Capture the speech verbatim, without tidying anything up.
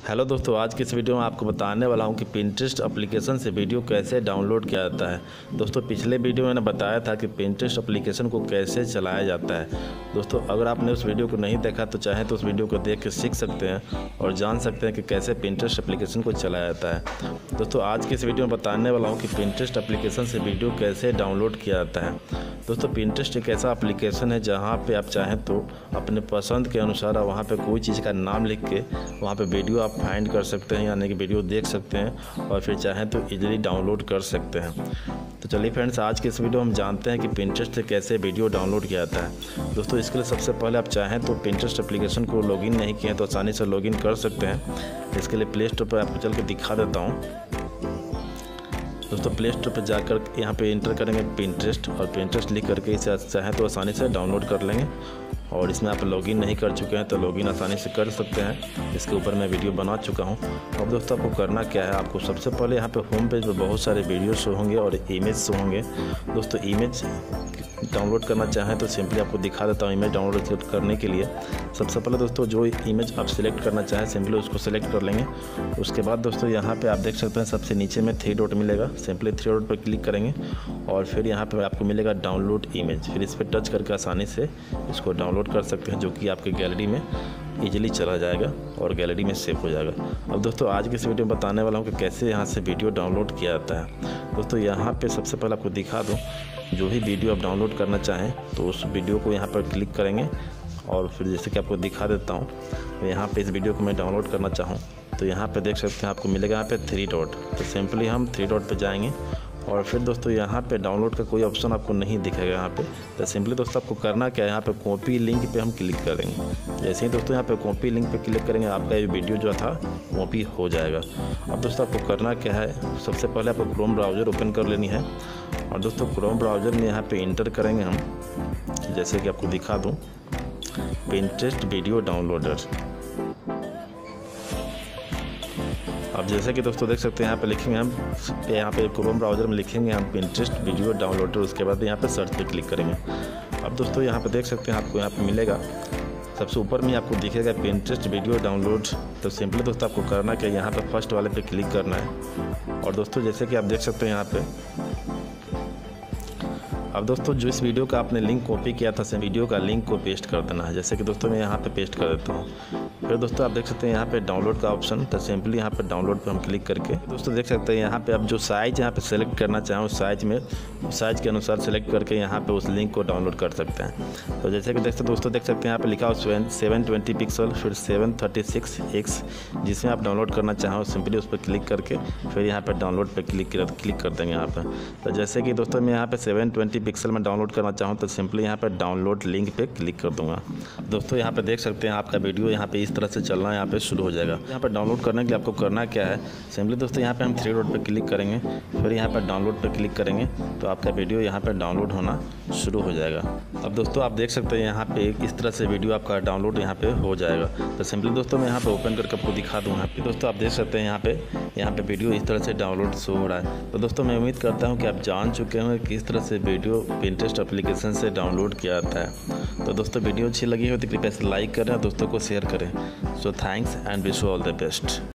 Hello दोस्तों, आज की इस वीडियो में आपको बताने वाला हूं कि पिंटरेस्ट एप्लीकेशन से वीडियो कैसे डाउनलोड किया जाता है। दोस्तों पिछले वीडियो में मैंने बताया था कि पिंटरेस्ट एप्लीकेशन को कैसे चलाया जाता है। दोस्तों अगर आपने उस वीडियो को नहीं देखा तो चाहे तो उस वीडियो को देख के सीख सकते हैं और जान सकते हैं कि कैसे पिंटरेस्ट एप्लीकेशन को चलाया जाता है। दोस्तों आज की इस वीडियो में बताने वाला हूँ कि पिंटरेस्ट एप्लीकेशन से वीडियो कैसे डाउनलोड किया जाता है। दोस्तों पिंटरेस्ट एक ऐसा एप्लीकेशन है जहाँ पे आप चाहें तो अपने पसंद के अनुसार वहाँ पे कोई चीज़ का नाम लिख के वहाँ पे वीडियो आप फाइंड कर सकते हैं, यानी कि वीडियो देख सकते हैं और फिर चाहें तो इजीली डाउनलोड कर सकते हैं। तो चलिए फ्रेंड्स, आज के इस वीडियो में हम जानते हैं कि पिंटरेस्ट से कैसे वीडियो डाउनलोड किया जाता है। दोस्तों इसके लिए सबसे पहले आप चाहें तो पिंटरेस्ट एप्लीकेशन को लॉगिन नहीं किए तो आसानी से लॉगिन कर सकते हैं। इसके लिए प्ले स्टोर पर आपको चल के दिखा देता हूँ। दोस्तों प्ले स्टोर पर जाकर यहाँ पे इंटर करेंगे पिंटरेस्ट और पिंटरेस्ट लिख करके इसे चाहें तो आसानी से डाउनलोड कर लेंगे। और इसमें आप लॉगिन नहीं कर चुके हैं तो लॉगिन आसानी से कर सकते हैं। इसके ऊपर मैं वीडियो बना चुका हूँ। अब दोस्तों आपको करना क्या है, आपको सबसे पहले यहाँ पे होम पेज पर बहुत सारे वीडियो शो होंगे और इमेज शो होंगे। दोस्तों इमेज डाउनलोड करना चाहें तो सिंपली आपको दिखा देता हूँ। इमेज डाउनलोड करने के लिए सबसे पहले दोस्तों जो इमेज आप सिलेक्ट करना चाहें सिंपली उसको सिलेक्ट कर लेंगे। उसके बाद दोस्तों यहाँ पे आप देख सकते हैं सबसे नीचे में थ्री डॉट मिलेगा, सिंपली थ्री डॉट पर क्लिक करेंगे और फिर यहाँ पे आपको मिलेगा डाउनलोड इमेज। फिर इस पर टच करके आसानी से इसको डाउनलोड कर सकते हैं, जो कि आपके गैलरी में इजीली चला जाएगा और गैलरी में सेव हो जाएगा। अब दोस्तों आज की इस वीडियो में बताने वाला हूँ कि कैसे यहाँ से वीडियो डाउनलोड किया जाता है। दोस्तों यहाँ पे सबसे पहले आपको दिखा दूँ, जो भी वीडियो आप डाउनलोड करना चाहें तो उस वीडियो को यहाँ पर क्लिक करेंगे और फिर जैसे कि आपको दिखा देता हूँ, यहाँ पे इस वीडियो को मैं डाउनलोड करना चाहूँ तो यहाँ पे देख सकते हैं आपको मिलेगा यहाँ पे थ्री डॉट। तो सिंपली हम थ्री डॉट पे जाएंगे और फिर दोस्तों यहाँ पे डाउनलोड का कोई ऑप्शन आपको नहीं दिखेगा यहाँ पे। तो सिंपली दोस्तों आपको करना क्या है, यहाँ पे कॉपी लिंक पे हम क्लिक करेंगे। जैसे ही दोस्तों यहाँ पे कॉपी लिंक पे क्लिक करेंगे आपका ये वीडियो जो था कॉपी हो जाएगा। अब दोस्तों आपको करना क्या है, सबसे पहले आपको क्रोम ब्राउज़र ओपन कर लेनी है और दोस्तों क्रोम ब्राउज़र में यहाँ पे इंटर करेंगे हम, जैसे कि आपको दिखा दूँ, पिंटरेस्ट वीडियो डाउनलोडर। अब जैसे कि दोस्तों देख सकते हैं यहाँ पे लिखेंगे हम, यहाँ पे क्रोम ब्राउज़र में लिखेंगे हम पिंटरेस्ट वीडियो डाउनलोडर। उसके बाद यहाँ पे सर्च पे क्लिक करेंगे। अब दोस्तों यहाँ पे देख सकते हैं आपको यहाँ पे मिलेगा सबसे ऊपर में आपको दिखेगा पिंटरेस्ट वीडियो डाउनलोड। तो सिंपली दोस्तों आपको करना क्या, यहाँ पे फर्स्ट वाले पे क्लिक करना है और दोस्तों जैसे कि आप देख सकते हैं यहाँ पे। अब दोस्तों जो इस वीडियो का आपने लिंक कॉपी किया था वीडियो का लिंक को पेस्ट कर देना है। जैसे कि दोस्तों मैं यहाँ पे पेस्ट कर देता हूँ। फिर दोस्तों आप देख सकते हैं यहाँ पे डाउनलोड का ऑप्शन, तो सिंपली यहाँ पे डाउनलोड पे हम क्लिक करके दोस्तों देख सकते हैं यहाँ पे आप जो साइज यहाँ पे सेलेक्ट करना चाहें उस साइज में उस साइज के अनुसार सेलेक्ट करके यहाँ पे उस लिंक को डाउनलोड कर सकते हैं। तो जैसे कि देख सकते दोस्तों देख सकते हैं यहाँ पे लिखा हो सेवन ट्वेंटी पिक्सल फिर सेवन थर्टी सिक्स एक्स, जिसमें आप डाउनलोड करना चाहें सिंपली उस पर क्लिक करके फिर यहाँ पर डाउनलोड पर क्लिक क्लिक कर देंगे यहाँ पर। तो जैसे कि दोस्तों मैं यहाँ पे सेवन ट्वेंटी पिक्सल में डाउनलोड करना चाहूँ तो सिंपली यहाँ पर डाउनलोड लिंक पे क्लिक कर दूंगा। दोस्तों यहाँ पे देख सकते हैं आपका वीडियो यहाँ पे इस तरह से चलना यहाँ पे शुरू हो जाएगा। यहाँ पर डाउनलोड करने के लिए आपको करना क्या है, सिंपली दोस्तों यहाँ पे हम थ्री डॉट पे क्लिक करेंगे फिर यहाँ पर डाउनलोड पे क्लिक करेंगे तो आपका वीडियो यहाँ पर डाउनलोड होना शुरू हो जाएगा। अब दोस्तों आप देख सकते हैं यहाँ पे इस तरह से वीडियो आपका डाउनलोड यहाँ पे हो जाएगा। तो सिंपली दोस्तों मैं यहाँ पे ओपन करके आपको दिखा दूँ। यहाँ पे दोस्तों आप देख सकते हैं यहाँ पे यहाँ पे वीडियो इस तरह से डाउनलोड शो हो रहा है। तो दोस्तों मैं उम्मीद करता हूँ कि आप जान चुके हैं किस तरह से वीडियो पिंटरेस्ट एप्लीकेशन से डाउनलोड किया जाता है। तो दोस्तों वीडियो अच्छी लगी हो तो कृपया से लाइक करें और दोस्तों को शेयर करें। So thanks and wish you all the best.